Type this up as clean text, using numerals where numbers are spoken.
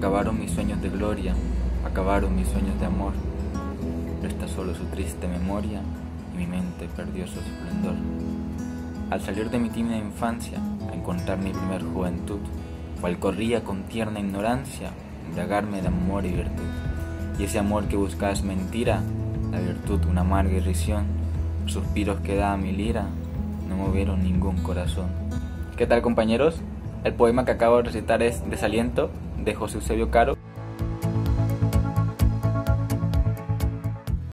Acabaron mis sueños de gloria, acabaron mis sueños de amor. Resta solo su triste memoria y mi mente perdió su esplendor. Al salir de mi tímida infancia, a encontrar mi primer juventud, cual corría con tierna ignorancia, embriagarme de amor y virtud. Y ese amor que buscaba es mentira, la virtud una amarga irrisión. Los suspiros que daba mi lira no movieron ningún corazón. ¿Qué tal, compañeros? El poema que acabo de recitar es Desaliento, de José Eusebio Caro.